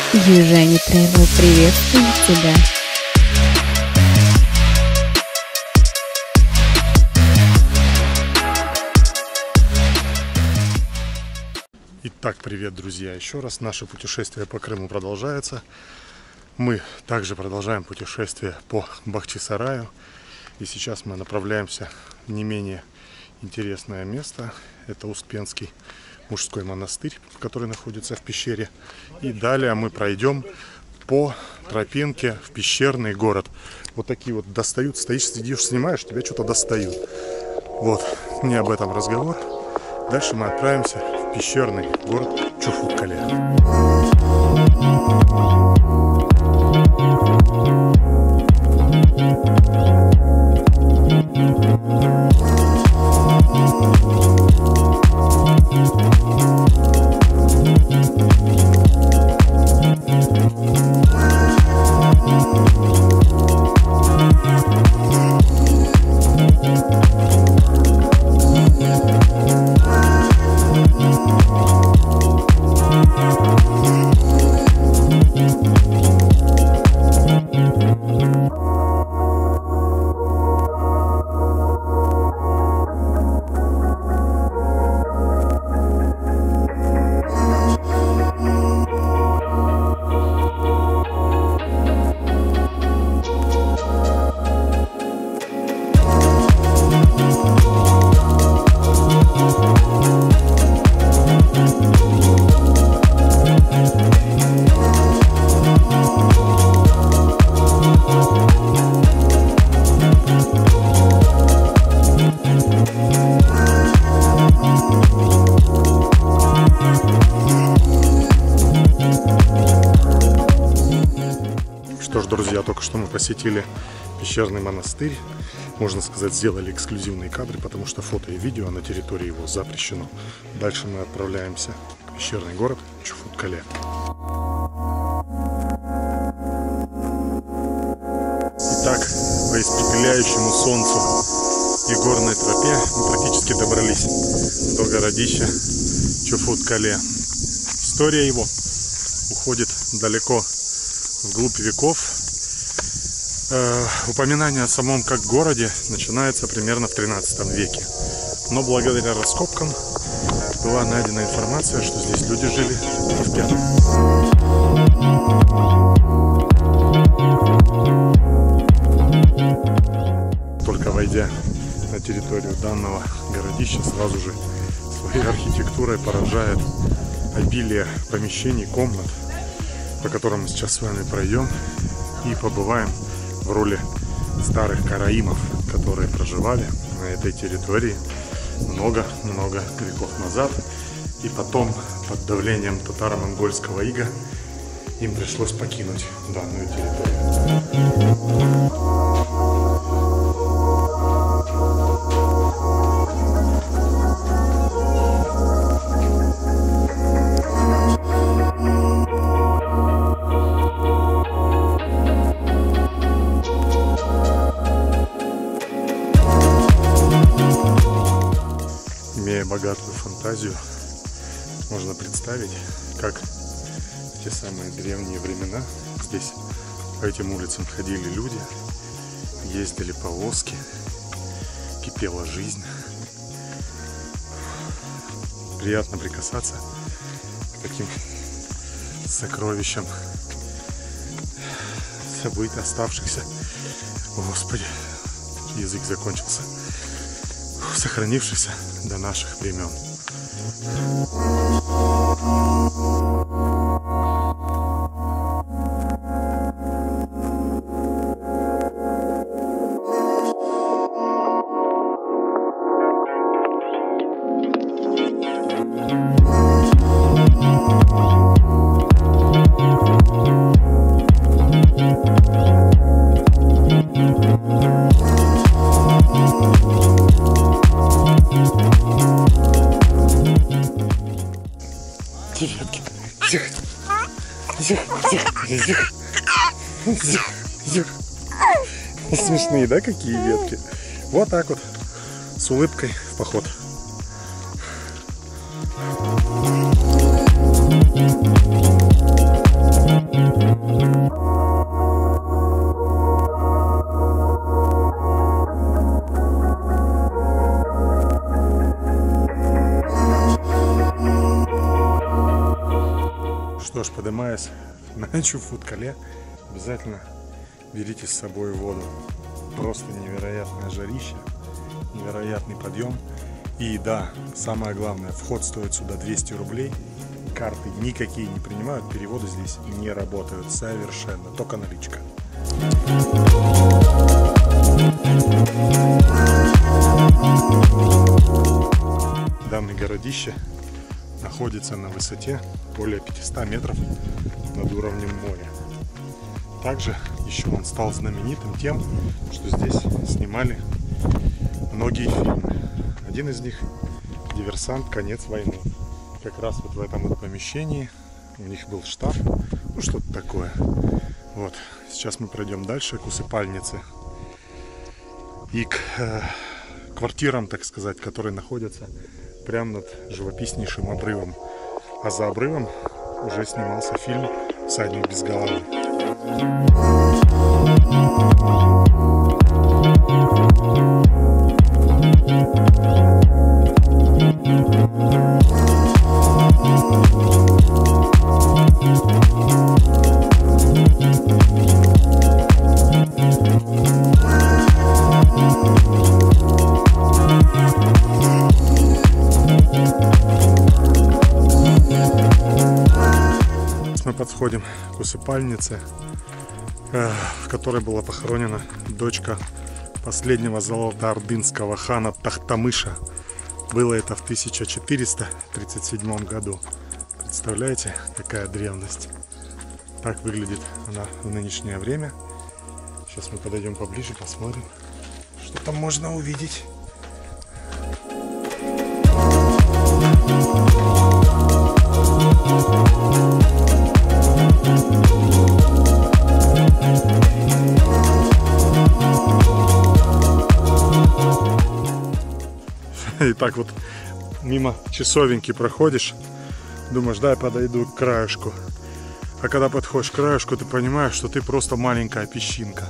Южане Travel приветствует тебя. Итак, привет, друзья! Еще раз наше путешествие по Крыму продолжается. Мы также продолжаем путешествие по Бахчисараю. И сейчас мы направляемся в не менее интересное место. Это Успенский мужской монастырь, который находится в пещере. И далее мы пройдем по тропинке в пещерный город. Вот такие вот достают, стоишь, сидишь, снимаешь, тебя что-то достают. Вот, не об этом разговор. Дальше мы отправимся в пещерный город Чуфут-Кале. Что ж, друзья, только что мы посетили пещерный монастырь. Можно сказать, сделали эксклюзивные кадры, потому что фото и видео на территории его запрещено. Дальше мы отправляемся в пещерный город Чуфут-Кале. Итак, по испепеляющему солнцу и горной тропе мы практически добрались до городища Чуфут-Кале. История его уходит далеко вглубь веков. Упоминание о самом как городе начинается примерно в 13 веке. Но благодаря раскопкам была найдена информация, что здесь люди жили и в 5. Только войдя на территорию данного городища, сразу же своей архитектурой поражает обилие помещений, комнат, по которым мы сейчас с вами пройдем и побываем в роли старых караимов, которые проживали на этой территории много-много веков назад. И потом, под давлением татаро-монгольского ига, им пришлось покинуть данную территорию. Имея богатую фантазию, можно представить, как в те самые древние времена здесь по этим улицам ходили люди, ездили повозки, кипела жизнь. Приятно прикасаться к таким сокровищам событий, оставшихся, Господи, язык закончился, сохранившихся до наших времен. Девятки. Тихо. Тихо. Тихо. Тихо. Тихо. Смешные, да, какие ветки? Вот так вот. С улыбкой в поход. что ж, поднимаясь на Чуфут-Кале, обязательно берите с собой воду. Просто невероятное жарище, невероятный подъем. И да, самое главное, вход стоит сюда 200 рублей. Карты никакие не принимают, переводы здесь не работают совершенно, только наличка. Данное городище находится на высоте более 500 метров над уровнем моря. Также еще он стал знаменитым тем, что здесь снимали многие фильмы. Один из них — «Диверсант. Конец войны». Как раз вот в этом вот помещении у них был штаб, ну что-то такое. Вот, сейчас мы пройдем дальше к усыпальнице и к квартирам, так сказать, которые находятся прямо над живописнейшим обрывом. А за обрывом уже снимался фильм «Всадник без головы». Мы подходим к усыпальнице, в которой была похоронена дочка последнего золотоордынского хана Тахтамыша. Было это в 1437 году. Представляете, какая древность? Так выглядит она в нынешнее время. Сейчас мы подойдем поближе, посмотрим, что там можно увидеть. И так вот мимо часовенки проходишь, думаешь, дай подойду к краешку. А когда подходишь к краешку, ты понимаешь, что ты просто маленькая песчинка.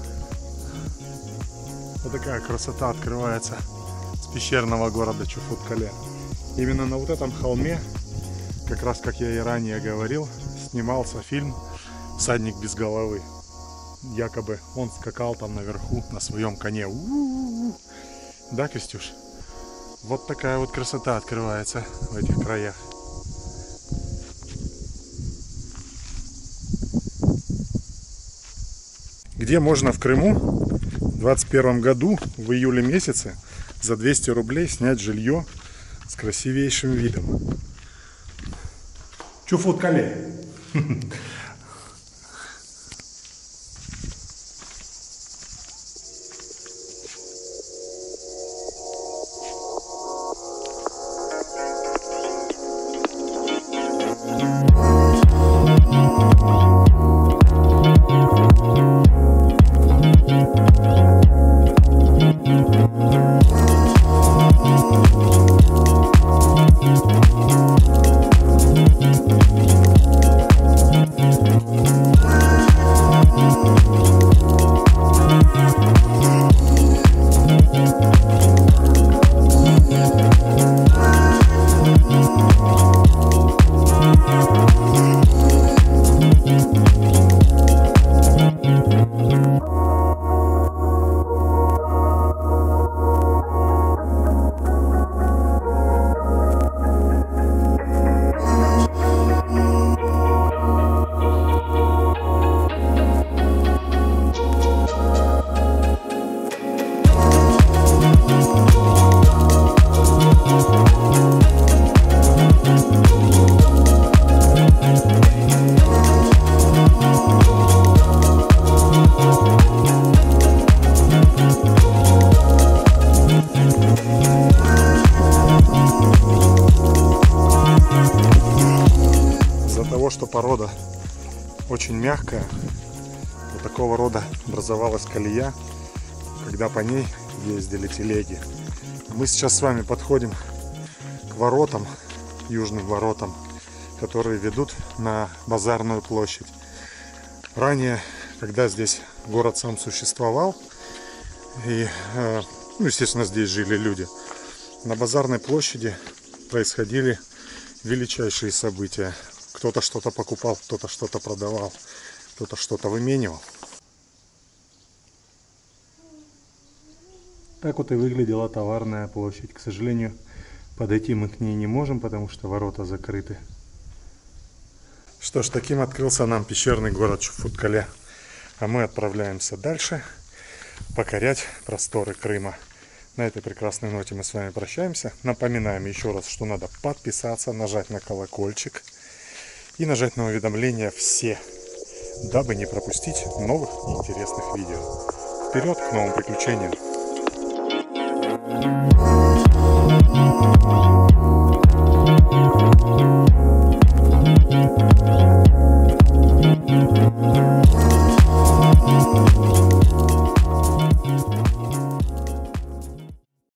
Вот такая красота открывается с пещерного города Чуфут-Кале. Именно на вот этом холме, как раз как я и ранее говорил, снимался фильм «Всадник без головы». Якобы он скакал там наверху на своем коне. У-у-у. Да, Костюш? Вот такая вот красота открывается в этих краях. Где можно в Крыму в 2021 году в июле месяце за 200 рублей снять жилье с красивейшим видом? Чуфут-Кале. Что порода очень мягкая, вот такого рода образовалась колея, когда по ней ездили телеги. Мы сейчас с вами подходим к воротам, южным воротам, которые ведут на Базарную площадь. Ранее, когда здесь город сам существовал, и, ну, естественно, здесь жили люди, на Базарной площади происходили величайшие события. Кто-то что-то покупал, кто-то что-то продавал, кто-то что-то выменивал. Так вот и выглядела товарная площадь. К сожалению, подойти мы к ней не можем, потому что ворота закрыты. Что ж, таким открылся нам пещерный город Чуфуткале. А мы отправляемся дальше покорять просторы Крыма. На этой прекрасной ноте мы с вами прощаемся. Напоминаем еще раз, что надо подписаться, нажать на колокольчик и нажать на уведомления все, дабы не пропустить новых и интересных видео. Вперед к новым приключениям!